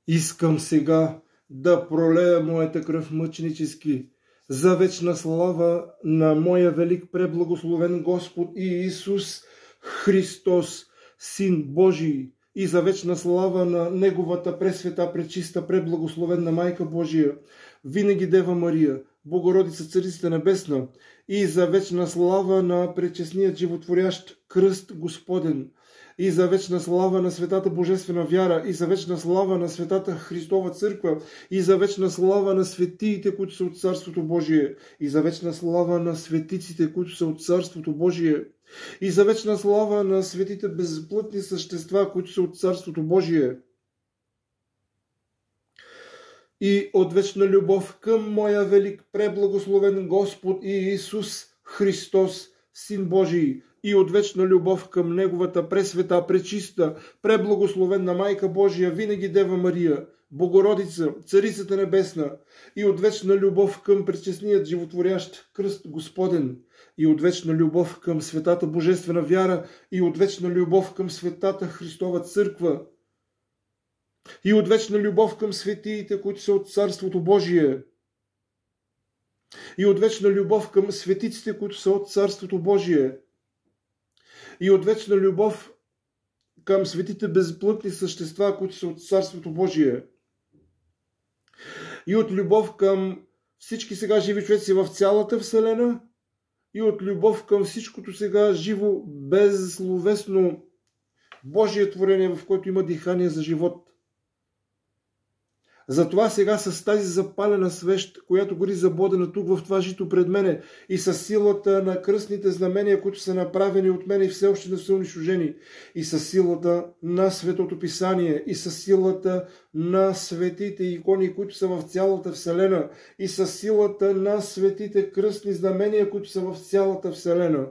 Искам сега да пролея моята кръв мъченически за вечна слава на моя велик преблагословен Господ и Исус Христос, Син Божий, и за вечна слава на Неговата пресвета, пречиста, преблагословенна Майка Божия, винаги Дева Мария, Богородица Царицата Небесна, и за вечна слава на пречестният животворящ кръст Господен, и за вечна слава на светата божествена вяра, и за вечна слава на светата Христова църква, и за вечна слава на светиите, които са от Царството Божие, и за вечна слава на светиците, които са от Царството Божие, и за вечна слава на светите безплътни същества, които са от Царството Божие, и от вечна любов към моя велик преблагословен Господ и Исус Христос, Син Божий, и от вечна любов към Неговата пресвета, пречиста, преблагословенна Майка Божия, винаги Дева Мария, Богородица, Царицата Небесна, и от вечна любов към пречестният животворящ кръст Господен, и от вечна любов към светата божествена вяра, и от вечна любов към светата Христова църква, и от вечна любов към светиите, които са от Царството Божие, и от вечна любов към светиците, които са от Царството Божие, и от вечна любов към светите безплътни същества, които са от Царството Божие, и от любов към всички сега живи човеци в цялата Вселена, и от любов към всичкото сега живо, безсловесно Божие творение, в което има дихание за живот. Затова сега с тази запалена свещ, която гори забодена тук в това жито пред мене, и с силата на кръстните знамения, които са направени от мене и все още не са унищожени, и с силата на Светото Писание, и с силата на светите икони, които са в цялата Вселена, и с силата на светите кръстни знамения, които са в цялата Вселена,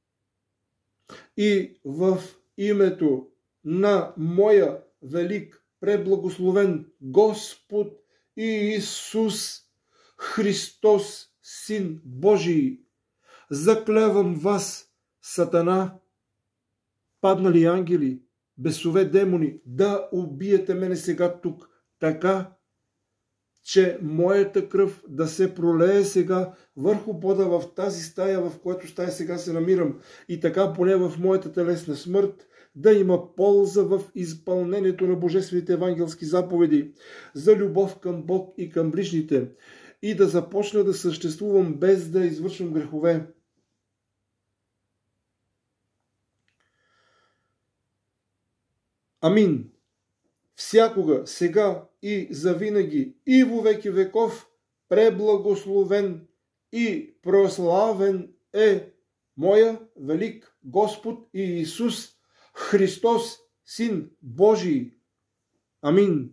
и в името на моя велик преблагословен Господ и Исус Христос, Син Божий, заклевам вас, Сатана, паднали ангели, бесове демони, да убиете мене сега тук, така, че моята кръв да се пролее сега върху пода в тази стая, в която стая сега се намирам, и така поне в моята телесна смърт да има полза в изпълнението на божествените евангелски заповеди за любов към Бог и към ближните, и да започна да съществувам без да извършвам грехове. Амин. Всякога, сега и завинаги, и во веки веков, преблагословен и прославен е моя велик Господ и Исус Христос, Син Божий. Амин.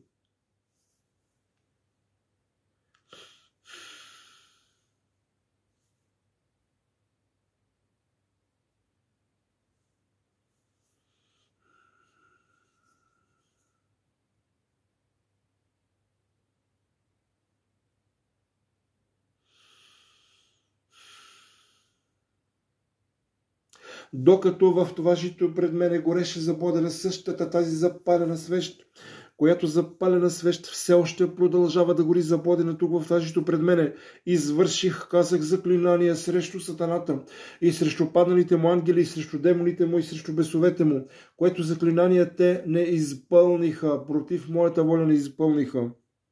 Докато в това жито пред мене гореше забодена същата тази запалена свещ, която запалена свещ все още продължава да гори забодена тук в това жито пред мене, извърших, казах, заклинания срещу сатаната и срещу падналите му ангели, и срещу демоните му, и срещу бесовете му, което заклинания те не изпълниха, против моята воля не изпълниха.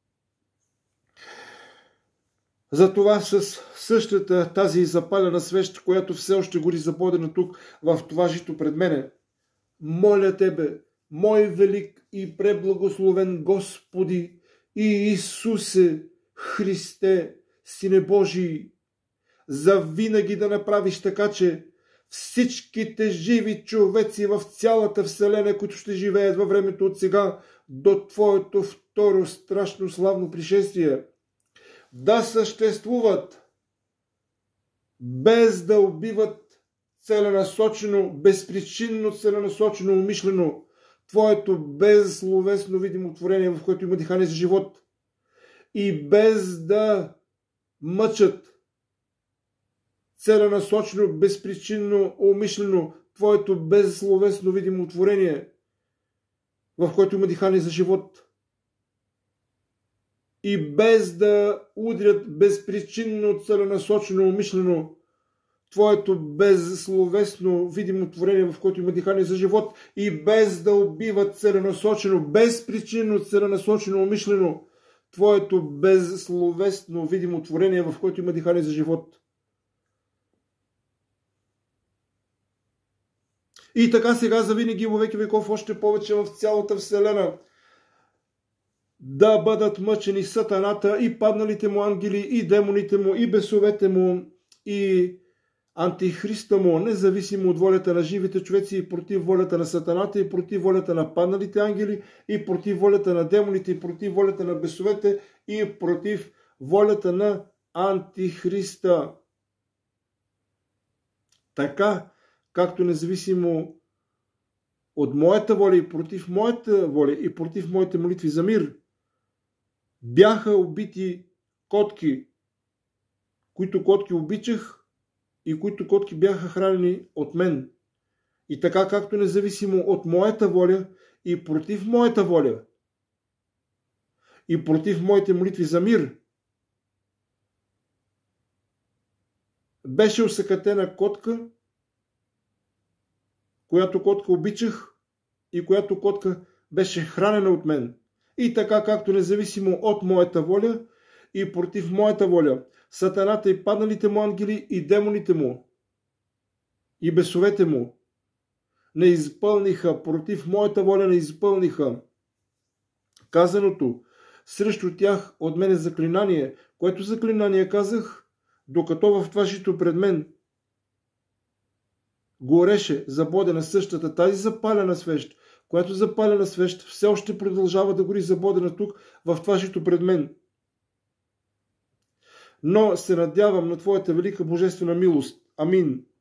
Затова с същата тази запалена свещ, която все още гори забодена тук в това жито пред мене, моля Тебе, мой велик и преблагословен Господи и Исусе Христе, Сине Божий, завинаги да направиш така, че всичките живи човеци в цялата Вселена, които ще живеят във времето от сега до Твоето второ страшно славно пришествие, да съществуват без да убиват целенасочено, безпричинно, целенасочено, умишлено Твоето безсловесно видимо творение, в което има дихание за живот, и без да мъчат целенасочено, безпричинно, умишлено Твоето безсловесно видимо творение, в което има дихание за живот. и без да удрят безпричинно, целенасочено, умишлено Твоето безсловесно видимо творение, в което има дихание за живот, и без да убиват целенасочено, безпричинно, целенасочено, умишлено Твоето безсловесно видимо творение, в което има дихание за живот. И така сега завинаги во веки веков, още повече в цялата вселена, да бъдат мъчени сатаната и падналите му ангели, и демоните му, и бесовете му, и антихриста му, независимо от волята на живите човеци, и против волята на сатаната, и против волята на падналите ангели, и против волята на демоните, и против волята на бесовете, и против волята на антихриста. Така, както независимо от моята воля и против моята воля и против моите молитви за мир, бяха убити котки, които котки обичах и които котки бяха хранени от мен. И така, както независимо от моята воля и против моята воля и против моите молитви за мир, беше осакатена котка, която котка обичах и която котка беше хранена от мен. И така, както независимо от моята воля и против моята воля, сатаната и падналите му ангели и демоните му и бесовете му не изпълниха, против моята воля не изпълниха казаното срещу тях от мене заклинание, което заклинание казах, докато в това жито пред мен гореше забодена същата тази запалена свещ, която запалена свещ все още продължава да гори забодена тук в това жито пред мен. Но се надявам на Твоята велика божествена милост. Амин.